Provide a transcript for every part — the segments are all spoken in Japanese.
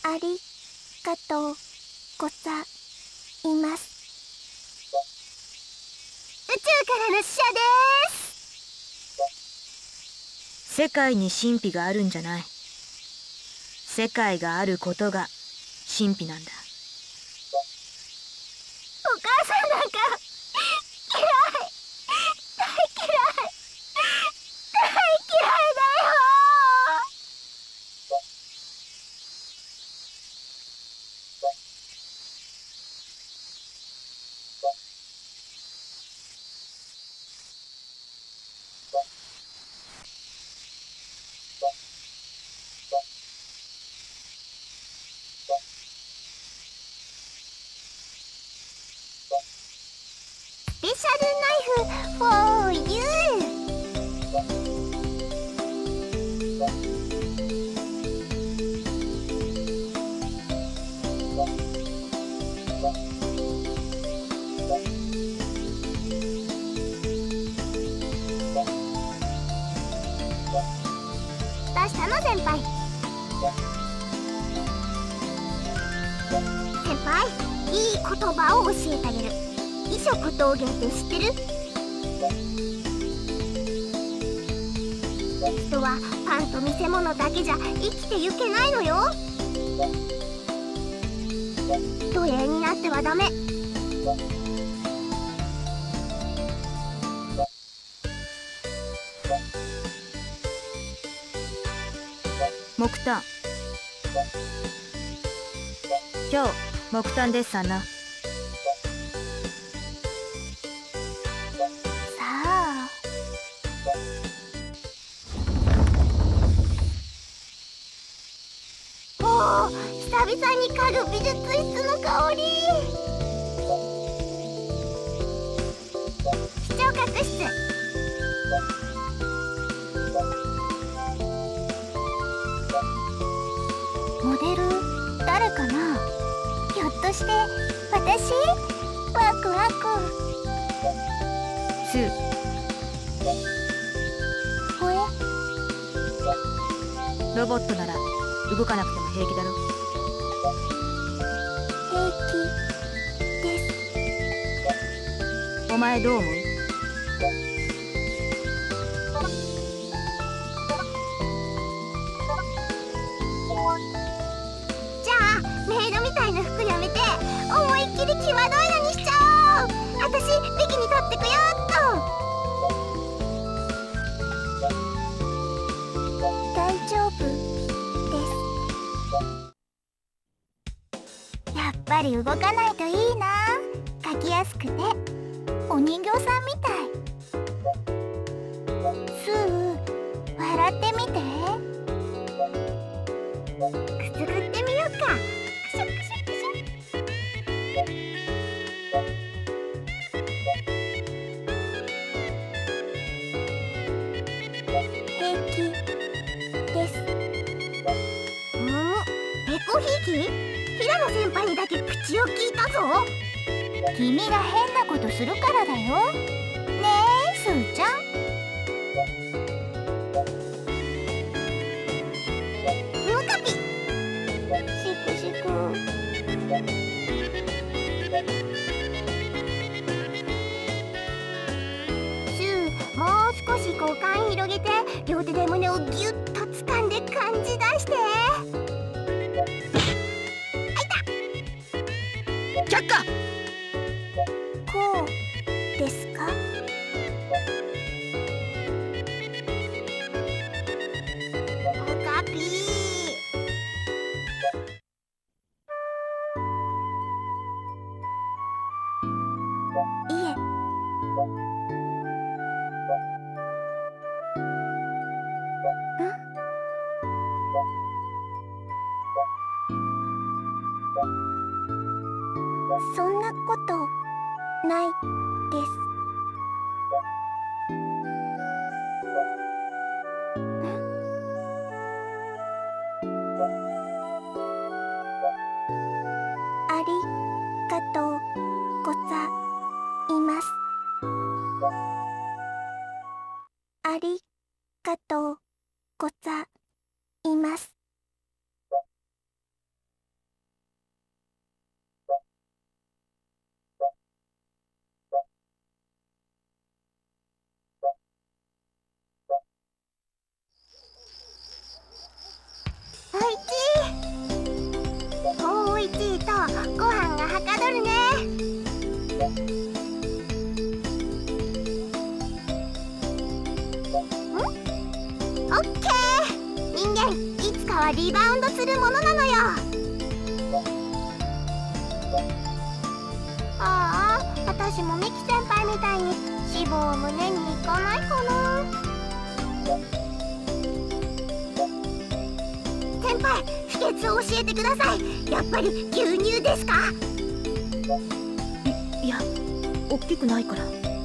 ありがとうございます。宇宙からの使者です。 世界に神秘があるんじゃない。世界があることが神秘なんだ。 お母さんなんか嫌い、大嫌い、大嫌いだよ。スペシャルナイフ for you。 どうしたの先輩。先輩、いい言葉を教えてあげる。異色陶芸って知ってる？人はパンと見せ物だけじゃ生きてゆけないのよ。奴隷になってはダメ。 木炭。今日木炭デッサンな。 さあ。おお、久々に嗅ぐ美術室の香り。視聴覚室。モデル誰かな。ひょっとして私？ワクワク。 スー。 ほえ。 ロボットなら動かなくても平気だろ。 平気です。 お前どう思う？ じゃあメイドみたいな服やめて思いっきり際どいのにしちゃおう。私ビキニ取ってくよっと。大丈夫です。やっぱり動かないといいな。描きやすくてお人形さんみたい。スー、笑ってみて。くすぐってみようか。くしゃくしゃくしゃ。平気です。エコひいき？平野先輩にだけ口を聞いたぞ。君が変なことするからだよ。ねえ、すーちゃん。ムカピ。しくしく。シュー、もう少し股間広げて両手で胸をギュッと掴んで感じ出して。 却下。 こうですか？ムカピー。いえ。そんなことないです。ありがとうございます。ありがとうございます。 オッケー。人間いつかはリバウンドするものなのよ。ああ、私もミキ先輩みたいに脂肪を胸にいかないかな。先輩、秘訣を教えてください。やっぱり牛乳ですか？ いや、大きくないから。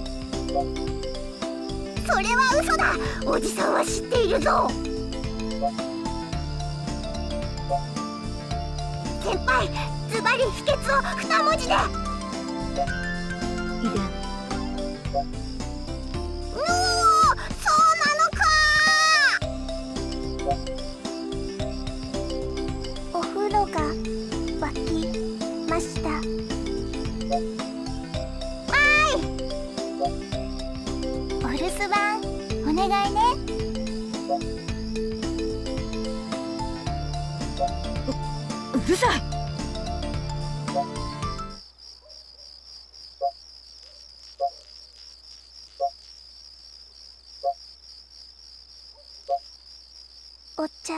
それは嘘だ。おじさんは知っているぞ。先輩、ズバリ秘訣を2文字で。 遺伝。 おお、そうなのか。お風呂が沸きました。わーい。お留守番お願いね。 うるさい。 お茶。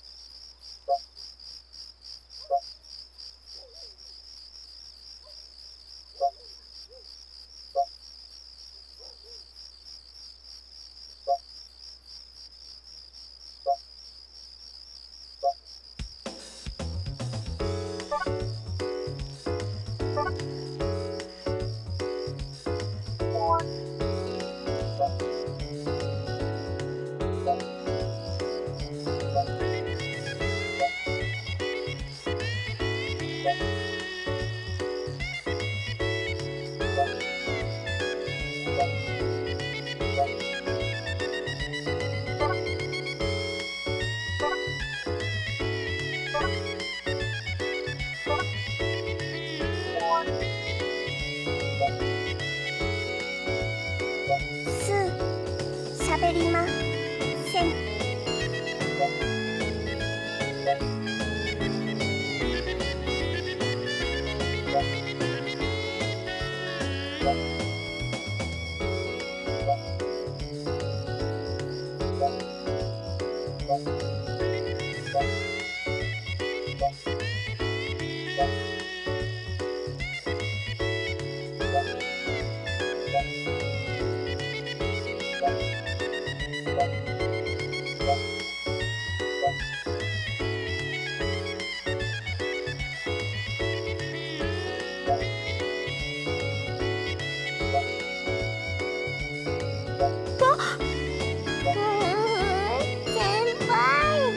喋りません。先輩。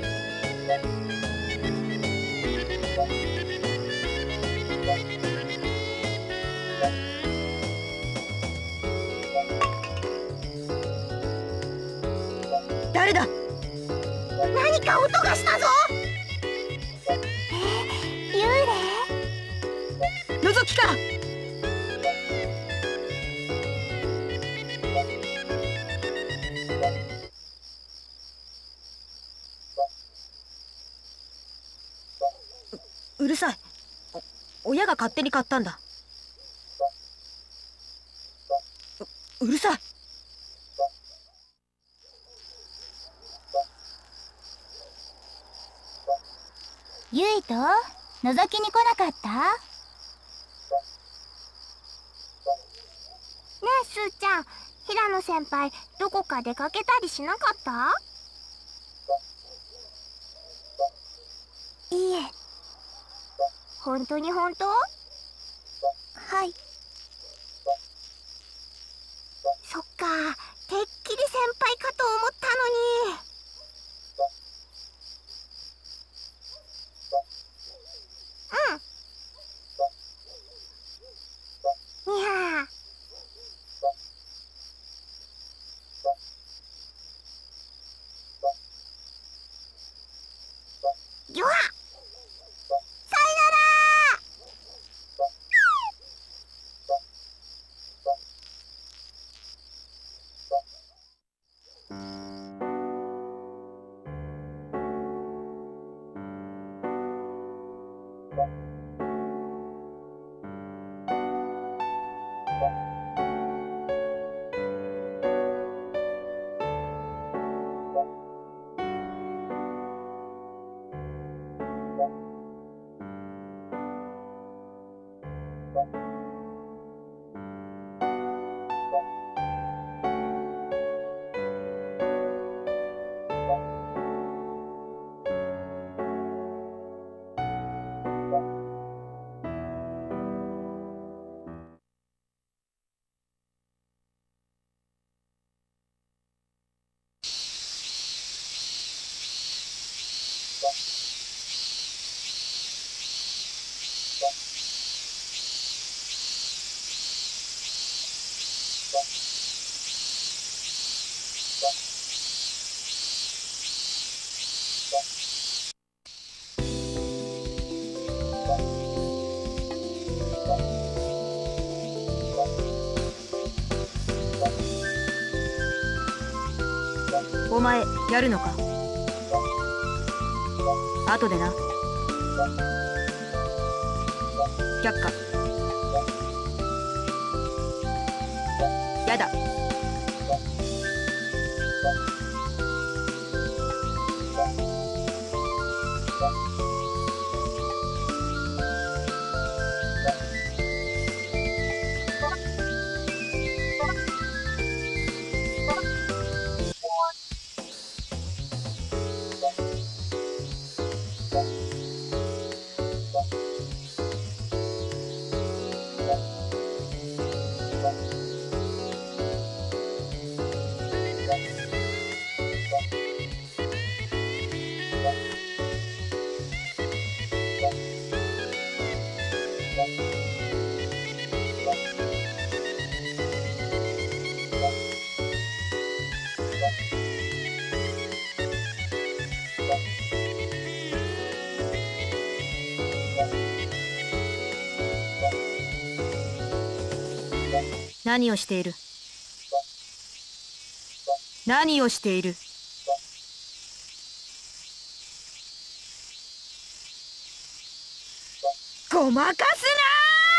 誰だ？ 何か音がしたぞ。幽霊？ 覗きか？うるさい。親が勝手に買ったんだ。うるさい。 ゆいと覗きに来なかった？ねえ、すーちゃん、平野先輩どこか出かけたりしなかった？いいえ。本当に本当？はい。そっか、てっきり先輩かと思ったのに。うん。にゃー。よは。さよなら。 お前やるのか？後でな。却下。やだ。何をしている？何をしている？ごまかすな！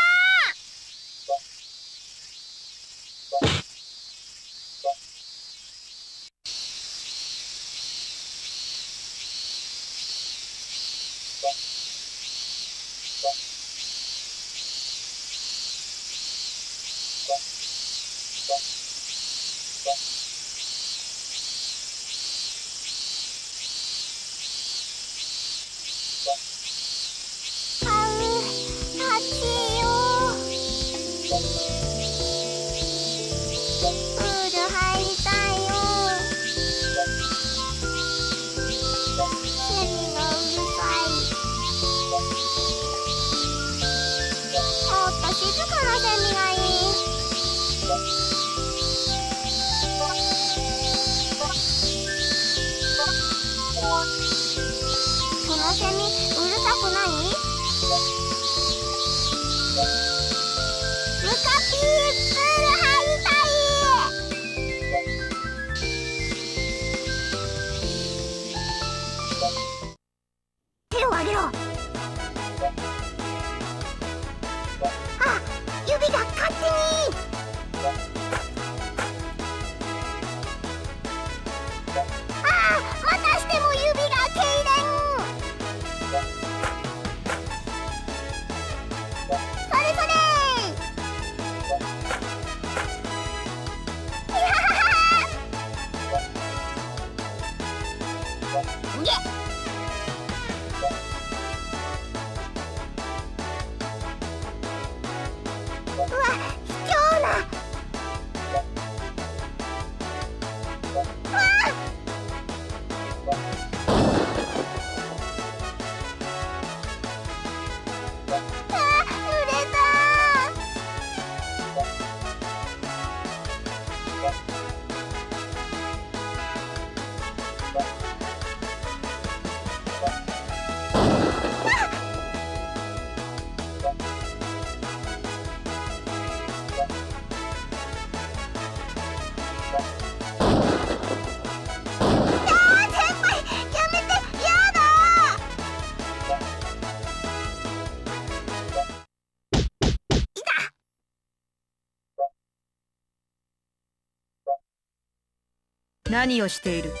何をしている？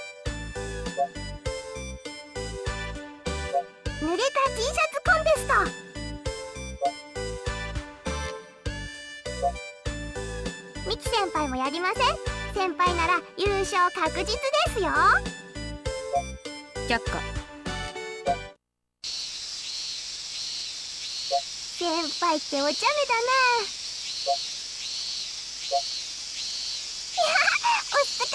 濡れた T シャツコンテスト。 ません。先輩なら優勝確実ですよ。 却下。 先輩ってお茶目だな。いや、お魚ス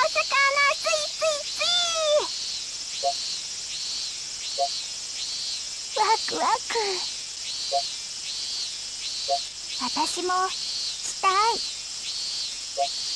イワクワク。私もしたい。